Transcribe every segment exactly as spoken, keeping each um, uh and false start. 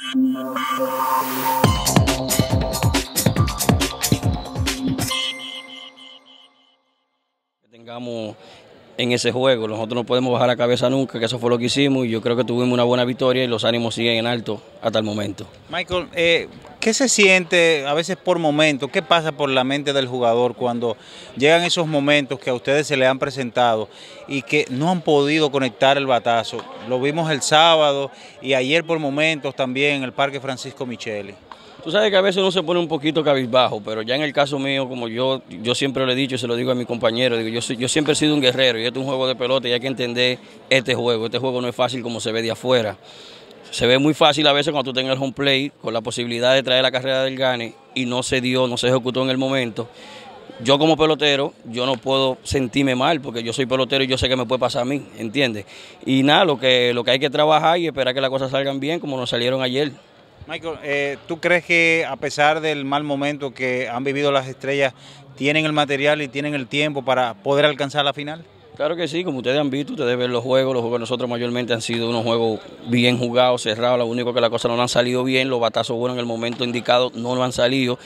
Que tengamos en ese juego, nosotros no podemos bajar la cabeza nunca, que eso fue lo que hicimos y yo creo que tuvimos una buena victoria y los ánimos siguen en alto hasta el momento. Michael, eh, ¿qué se siente a veces por momentos? ¿Qué pasa por la mente del jugador cuando llegan esos momentos que a ustedes se les han presentado y que no han podido conectar el batazo? Lo vimos el sábado y ayer por momentos también en el Parque Francisco Micheli. Tú sabes que a veces uno se pone un poquito cabizbajo, pero ya en el caso mío, como yo yo siempre lo he dicho y se lo digo a mi compañero, digo, yo, soy, yo siempre he sido un guerrero y este es un juego de pelota y hay que entender este juego. Este juego no es fácil como se ve de afuera. Se ve muy fácil a veces cuando tú tengas el home play con la posibilidad de traer la carrera del gane y no se dio, no se ejecutó en el momento. Yo como pelotero, yo no puedo sentirme mal porque yo soy pelotero y yo sé que me puede pasar a mí, ¿entiendes? Y nada, lo que, lo que hay que trabajar y esperar que las cosas salgan bien como nos salieron ayer. Michael, eh, ¿tú crees que a pesar del mal momento que han vivido las estrellas, tienen el material y tienen el tiempo para poder alcanzar la final? Claro que sí, como ustedes han visto, ustedes ven los juegos, los juegos de nosotros mayormente han sido unos juegos bien jugados, cerrados, lo único que las cosas no han salido bien, los batazos buenos en el momento indicado no lo han salido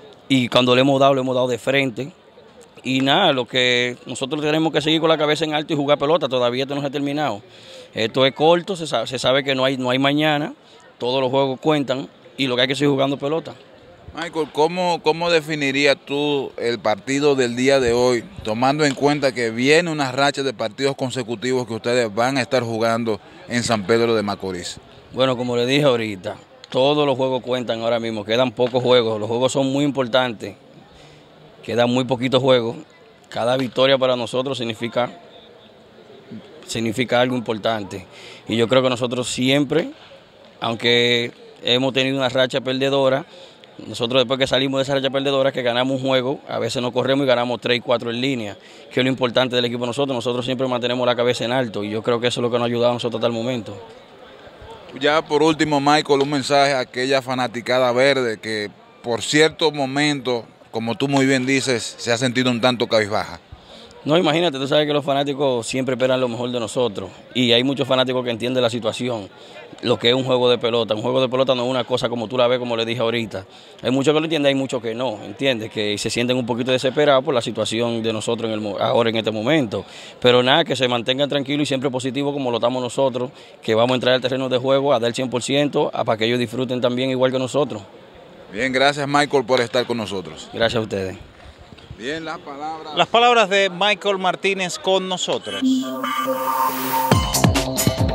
y cuando le hemos dado, le hemos dado de frente. Y nada, lo que nosotros tenemos que seguir con la cabeza en alto y jugar pelota, todavía esto no se ha terminado. Esto es corto, se sabe, se sabe que no hay, no hay mañana. Todos los juegos cuentan y lo que hay que seguir jugando pelota. Michael, ¿cómo, cómo definirías tú el partido del día de hoy, tomando en cuenta que viene una racha de partidos consecutivos que ustedes van a estar jugando en San Pedro de Macorís? Bueno, como le dije ahorita, todos los juegos cuentan ahora mismo, quedan pocos juegos, los juegos son muy importantes, quedan muy poquitos juegos. Cada victoria para nosotros significa, significa algo importante y yo creo que nosotros siempre, aunque hemos tenido una racha perdedora, nosotros después que salimos de esa racha perdedora, que ganamos un juego, a veces nos corremos y ganamos tres y cuatro en línea, que es lo importante del equipo de nosotros. Nosotros siempre mantenemos la cabeza en alto y yo creo que eso es lo que nos ha ayudado a nosotros hasta el momento. Ya por último, Michael, un mensaje a aquella fanaticada verde que por cierto momento, como tú muy bien dices, se ha sentido un tanto cabizbaja. No, imagínate, tú sabes que los fanáticos siempre esperan lo mejor de nosotros y hay muchos fanáticos que entienden la situación, lo que es un juego de pelota. Un juego de pelota no es una cosa como tú la ves, como le dije ahorita. Hay muchos que lo entienden, hay muchos que no, ¿entiendes? Que se sienten un poquito desesperados por la situación de nosotros en el, ahora en este momento. Pero nada, que se mantengan tranquilos y siempre positivos como lo estamos nosotros, que vamos a entrar al terreno de juego a dar el cien por ciento para que ellos disfruten también igual que nosotros. Bien, gracias Michael por estar con nosotros. Gracias a ustedes. Bien, las palabras. Las palabras de Michael Martínez con nosotros.